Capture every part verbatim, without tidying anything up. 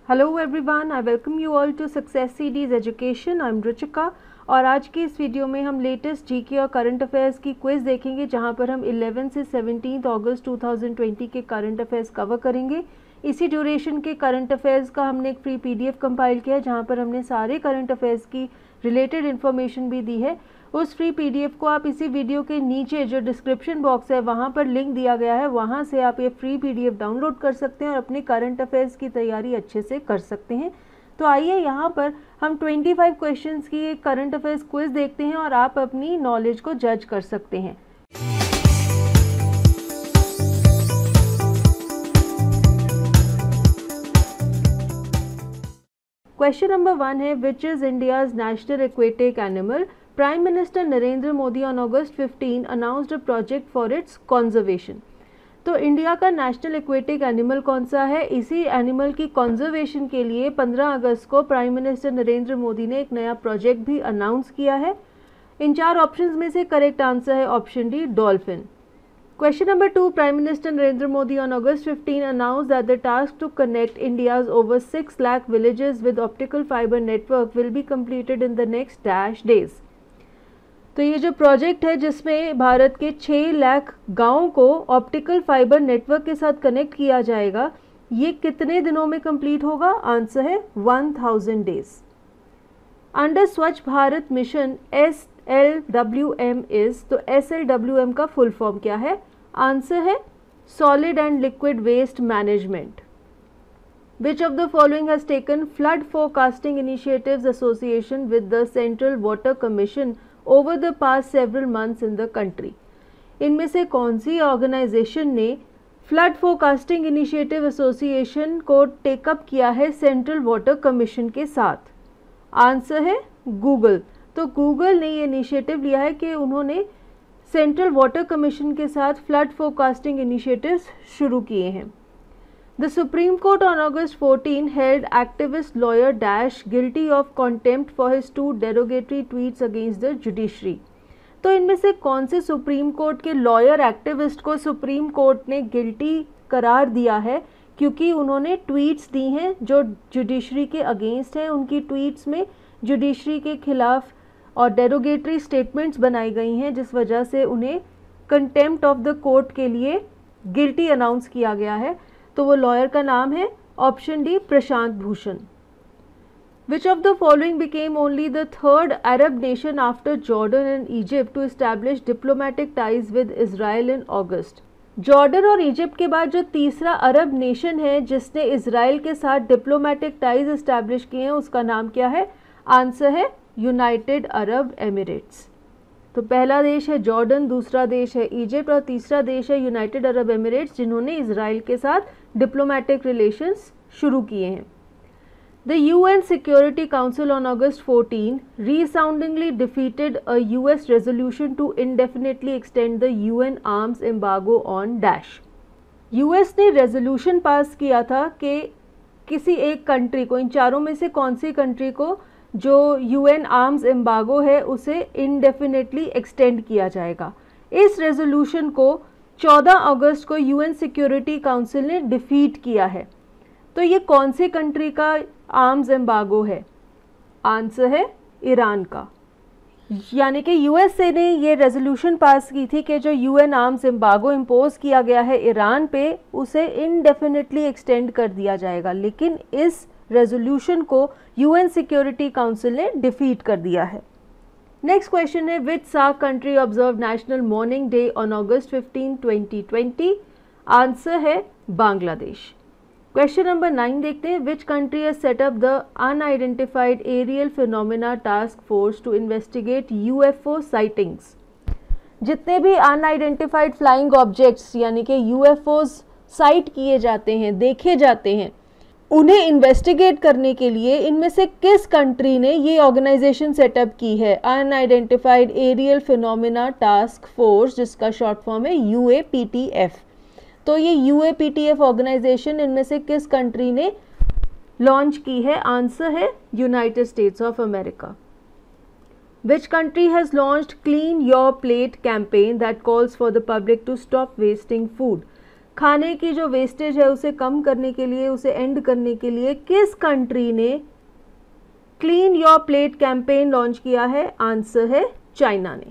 Hello everyone, I welcome you all to success CDs education. I am Ruchika और आज की इस वीडियो में हम लेटेस्ट जीके और करंट अफेयर्स की क्विज देखेंगे, जहां पर हम ग्यारह से सत्रह अगस्त दो हज़ार बीस के करंट अफेयर्स कवर करेंगे। इसी ड्यूरेशन के करंट अफेयर्स का हमने एक फ्री पीडीएफ कंपाइल किया है, जहां पर हमने सारे करंट अफेयर्स की रिलेटेड इन्फॉर्मेशन भी दी है। उस फ्री पीडीएफ को आप इसी वीडियो के नीचे जो डिस्क्रिप्शन बॉक्स है वहां पर लिंक दिया गया है, वहां से आप ये फ्री पीडीएफ डाउनलोड कर सकते हैं और अपने करंट अफेयर्स की तैयारी अच्छे से कर सकते हैं। तो आइए यहाँ पर हम पच्चीस क्वेश्चंस की एक करंट अफेयर्स क्विज देखते हैं और आप अपनी नॉलेज को जज कर सकते हैं। क्वेश्चन नंबर वन है, which is India's national aquatic animal? Prime Minister Narendra Modi on August fifteenth announced a project for its conservation। तो इंडिया का नेशनल एक्वेटिक एनिमल कौन सा है? इसी एनिमल की कंजर्वेशन के लिए पंद्रह अगस्त को प्राइम मिनिस्टर नरेंद्र मोदी ने एक नया प्रोजेक्ट भी अनाउंस किया है। इन चार ऑप्शंस में से करेक्ट आंसर है option D, dolphin. Question number two, prime minister Narendra Modi on August fifteenth announced that the task to connect India's over six lakh villages with optical fiber network will be completed in the next dash days। तो ये जो project है जिसमें भारत के छः लाख गाँव को optical fibre network के साथ कनेक्ट किया जाएगा, ये कितने दिनों में कंप्लीट होगा? आंसर है one thousand days. Under Swachh Bharat mission S L W M is, तो एस एल डब्ल्यू एम का फुल फॉर्म क्या है? आंसर है solid and liquid waste management. Which of the following has taken flood forecasting initiatives association with the Central Water Commission over the past several months in the country? इनमें से कौन सी organisation ने flood forecasting initiative association को take up किया है central water commission के साथ? आंसर है गूगल। तो गूगल ने ये इनिशिएटिव लिया है कि उन्होंने सेंट्रल वाटर कमीशन के साथ फ्लड फोरकास्टिंग इनिशिएटिव्स शुरू किए हैं। The Supreme Court on August fourteenth held activist lawyer Dash guilty of contempt for his two derogatory tweets against the judiciary। तो इनमें से कौन से सुप्रीम कोर्ट के लॉयर एक्टिविस्ट को सुप्रीम कोर्ट ने गिल्टी करार दिया है क्योंकि उन्होंने ट्वीट्स दी हैं जो जुडिशरी के अगेंस्ट हैं? उनकी ट्वीट्स में जुडिशरी के खिलाफ और डेरोगेटरी स्टेटमेंट्स बनाई गई हैं, जिस वजह से उन्हें कंटेम्प्ट ऑफ द कोर्ट के लिए गिल्टी अनाउंस किया गया है। तो वो लॉयर का नाम है option D, Prashant Bhushan. Which of the following became only the third Arab nation after Jordan and Egypt to establish diplomatic ties with Israel in August? Jordan और इजिप्ट के बाद जो तीसरा अरब नेशन है जिसने इजराइल के साथ डिप्लोमेटिक टाइज एस्टैब्लिश किए हैं, उसका नाम क्या है? आंसर है यूनाइटेड अरब एमिरेट्स। तो पहला देश है जॉर्डन, दूसरा देश है इजिप्ट और तीसरा देश है यूनाइटेड अरब एमिरेट्स, जिन्होंने इजराइल के साथ डिप्लोमेटिक रिलेशंस शुरू किए हैं। The UN Security Council on August fourteenth resoundingly defeated a U S resolution to indefinitely extend the U N arms embargo on dash। US ने रेजोल्यूशन पास किया था कि किसी एक कंट्री को, इन चारों में से कौन सी कंट्री को जो यूएन आर्म्स एम्बागो है उसे इनडेफिनेटली एक्सटेंड किया जाएगा। इस रेजोल्यूशन को चौदह अगस्त को यूएन सिक्योरिटी काउंसिल ने डिफीट किया है। तो ये कौन सी कंट्री का आर्म्स एम्बागो है? आंसर है ईरान का। यानी कि यूएसए ने ये रेजोल्यूशन पास की थी कि जो यूएन आर्म्स एम्बागो इम्पोज किया गया है ईरान पे, उसे इनडेफिनेटली एक्सटेंड कर दिया जाएगा, लेकिन इस रेजोल्यूशन को यूएन सिक्योरिटी काउंसिल ने डिफीट कर दिया है। नेक्स्ट क्वेश्चन है, which SAARC country observe national mourning day on August fifteenth twenty twenty? Answer है बांग्लादेश। क्वेश्चन नंबर नाइन देखते हैं, which country has set up the unidentified aerial phenomena task force to investigate UFO sightings? जितने भी unidentified flying objects यानी कि UFOs site किए जाते हैं, देखे जाते हैं, उन्हें इन्वेस्टिगेट करने के लिए इनमें से किस कंट्री ने ये ऑर्गेनाइजेशन सेटअप की है? Unidentified aerial phenomena task force, जिसका शॉर्ट फॉर्म है U A P T F. तो ये U A P T F organisation इनमें से किस कंट्री ने लॉन्च की है? आंसर है United States of America. Which country has launched clean your plate campaign that calls for the public to stop wasting food? खाने की जो वेस्टेज है उसे कम करने के लिए, उसे एंड करने के लिए किस कंट्री ने clean your plate campaign launch किया है? आंसर है चाइना ने।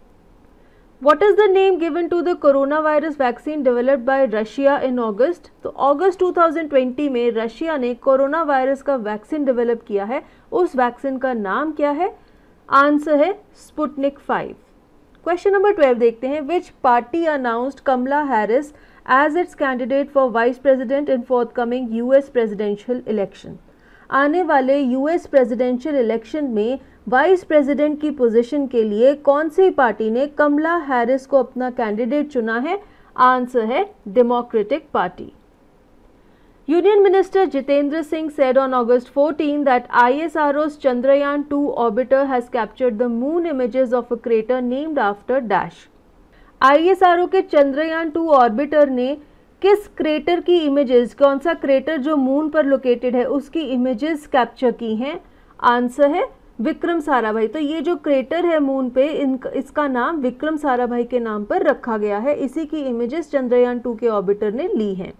What is the name given to the coronavirus vaccine developed by Russia in August? तो अगस्त टू थाउजेंड ट्वेंटी में रशिया ने कोरोना वायरस का वैक्सीन डेवलप किया है, उस वैक्सीन का नाम क्या है? आंसर है Sputnik five. Question number twelve देखते हैं, which party announced Kamala Harris as its candidate for vice president in forthcoming US presidential election? आने वाले यूएस प्रेसिडेंशियल इलेक्शन में वाइस प्रेसिडेंट की पोजीशन के लिए कौन सी पार्टी ने कमला हैरिस को अपना कैंडिडेट चुना है? आंसर है Democratic Party. Union minister Jitendra Singh said on August fourteenth that I S R O's Chandrayaan two orbiter has captured the moon images of a crater named after dash. I S R O के Chandrayaan to orbiter ने किस crater की images, कौन सा crater जो moon पर located है उसकी इमेजेस कैप्चर की हैं? आंसर है विक्रम साराभाई। तो ये जो क्रेटर है मून पे, इन इसका नाम विक्रम साराभाई के नाम पर रखा गया है। इसी की इमेजेस चंद्रयान टू के ऑर्बिटर ने ली हैं।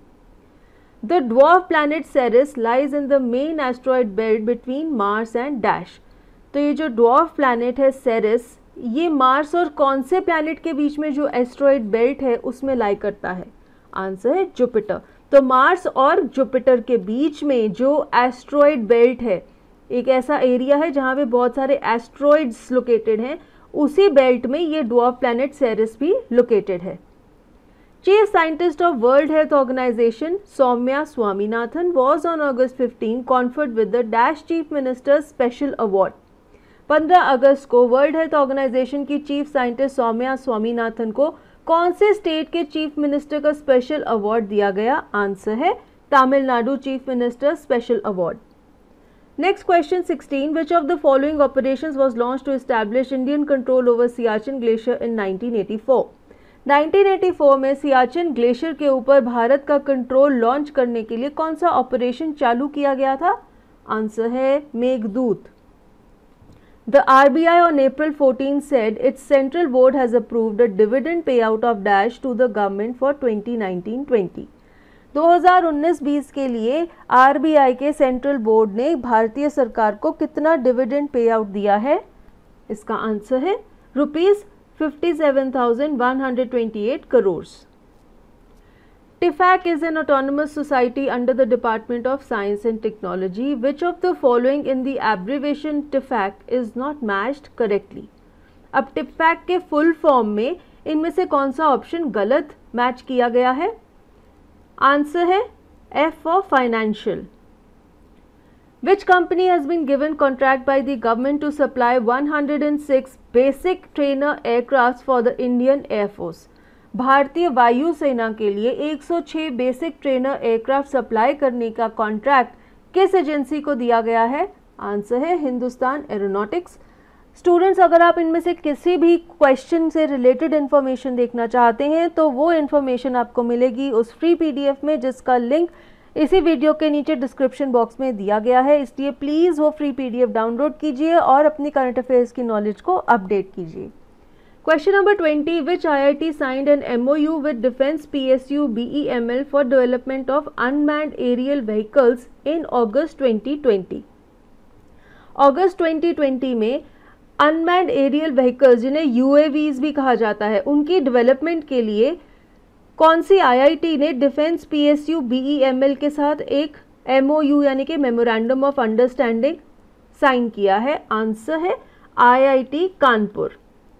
The dwarf planet Ceres lies in the main asteroid belt between Mars and dash. तो ये जो ड्वार्फ प्लैनेट है सेरिस, ये मार्स और कौन से प्लैनेट के बीच में जो एस्ट्रॉयड बेल्ट है उसमें लाई करता है? आंसर है जुपिटर। तो मार्स और जुपिटर के बीच में जो एस्ट्रॉयड बेल्ट है, एक ऐसा एरिया है जहाँ पे बहुत सारे एस्ट्रॉइड्स लोकेटेड हैं, उसी बेल्ट में ये ड्वार्फ प्लैनेट सेरिस भी लोकेटेड है। Chief scientist of World Health Organization Soumya Swaminathan was on August fifteen conferred with the dash chief minister special award. पंद्रह अगस्त को वर्ल्ड हेल्थ ऑर्गेनाइजेशन की चीफ साइंटिस्ट सौम्या स्वामीनाथन को कौन से स्टेट के चीफ मिनिस्टर का स्पेशल अवार्ड दिया गया? आंसर है Tamil Nadu chief minister special award. Next question sixteen, which of the following operations was launched to establish Indian control over Siachen Glacier in nineteen eighty-four? Nineteen eighty four में Siachen glacier के ऊपर भारत का control launch करने के लिए कौन सा ऑपरेशन चालू किया गया था? आंसर है Meghdoot. The R B I on April fourteenth said its central board has approved a dividend payout of dash to the government for twenty nineteen twenty. दो हज़ार उन्नीस बीस के लिए आर बी आई के सेंट्रल बोर्ड ने भारतीय सरकार को कितना डिविडेंड पे आउट दिया है? इसका आंसर है rupees fifty seven thousand one hundred twenty eight crore. TIFAC is an autonomous society under the Department of Science and Technology. Which of the following in the abbreviation TIFAC is not matched correctly? अब TIFAC के full form में इनमें से कौन सा option गलत match किया गया है? आंसर है F for financial. Which company has been given contract by the government to supply one hundred six basic trainer aircraft for the Indian Air Force? भारतीय वायुसेना के लिए एक सौ छह बेसिक ट्रेनर एयरक्राफ्ट सप्लाई करने का कॉन्ट्रैक्ट किस एजेंसी को दिया गया है? आंसर है हिंदुस्तान एरोनॉटिक्स। स्टूडेंट्स, अगर आप इनमें से किसी भी क्वेश्चन से रिलेटेड इन्फॉर्मेशन देखना चाहते हैं तो वो इन्फॉर्मेशन आपको मिलेगी उस फ्री पीडीएफ में, जिसका लिंक इसी वीडियो के नीचे डिस्क्रिप्शन बॉक्स में दिया गया है। इसलिए प्लीज़ वो फ्री पीडीएफ डाउनलोड कीजिए और अपनी करंट अफेयर्स की नॉलेज को अपडेट कीजिए। Question number twenty, which I I T signed an MOU with defence PSU BEML for development of unmanned aerial vehicles in August twenty twenty? August twenty twenty में unmanned aerial vehicles, जिन्हें UAVs भी कहा जाता है, उनकी development के लिए कौन सी आईआईटी ने डिफेंस पीएसयू बीईएमएल के साथ एक एमओयू यानी कि मेमोरेंडम ऑफ अंडरस्टैंडिंग साइन किया है? आंसर है IIT Kanpur.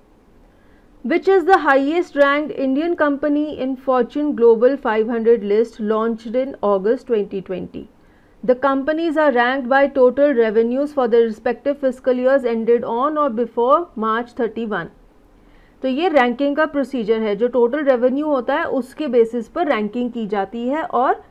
Which is the highest ranked Indian company in Fortune Global five hundred list launched in August twenty twenty? The companies are ranked by total revenues for their respective fiscal years ended on or before March thirty-first. तो ये ranking का procedure है, जो total revenue होता है उसके basis पर ranking की जाती है। और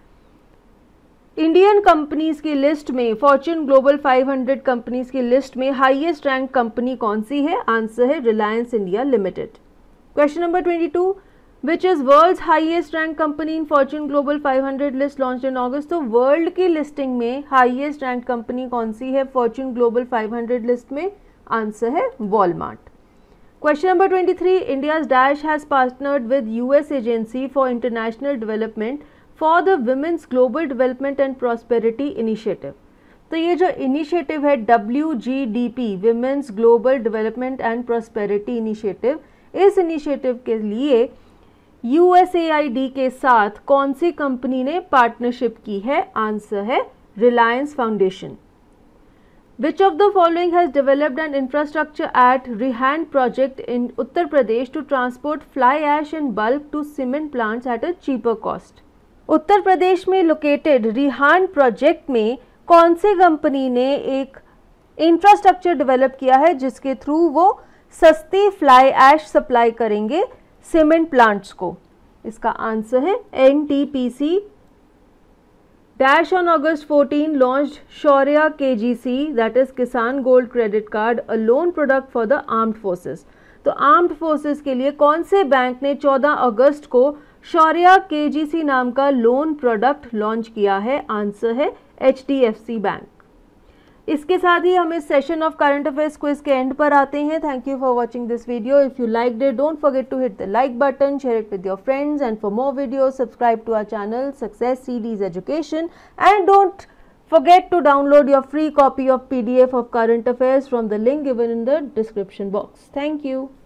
इंडियन कंपनीज की लिस्ट में, Fortune Global five hundred companies की लिस्ट में हाईएस्ट रैंक कंपनी कौन सी है? आंसर है Reliance India Limited. Question number twenty two, which is world's highest rank company in Fortune Global five hundred list launch in August? तो world की listing में highest rank company कौन सी है Fortune Global five hundred list में? Answer है Walmart. Question number twenty-three, India's Dash has partnered with U S Agency for International Development for the Women's Global Development and Prosperity Initiative. तो ये जो initiative है W G D P, women's global development and prosperity initiative, इस initiative के लिए U S A I D के साथ कौन सी कंपनी ने पार्टनरशिप की है? आंसर है Reliance Foundation. Which of the following has developed an infrastructure at Rihand project in Uttar Pradesh to transport fly ash in bulk to cement plants at a cheaper cost? Uttar Pradesh में located Rihand project में कौन सी company ने एक infrastructure develop किया है जिसके through वो सस्ती फ्लाई ऐश सप्लाई करेंगे सीमेंट प्लांट्स को? इसका आंसर है N T P C. Dash on August fourteenth launched Shaurya K G C, that is Kisan Gold Credit Card, a loan product for the armed forces. तो armed forces के लिए कौन से bank ने चौदह अगस्त को शौर्या के जी सी नाम का लोन प्रोडक्ट लॉन्च किया है? आंसर है H D F C bank. इसके साथ ही हम इस session of current affairs quiz के एंड पर आते हैं. Thank you for watching this video. If you liked it, don't forget to hit the like button, share it with your friends, and for more videos subscribe to our channel success CDs education, and don't forget to download your free copy of P D F of current affairs from the link given in the description box. Thank you.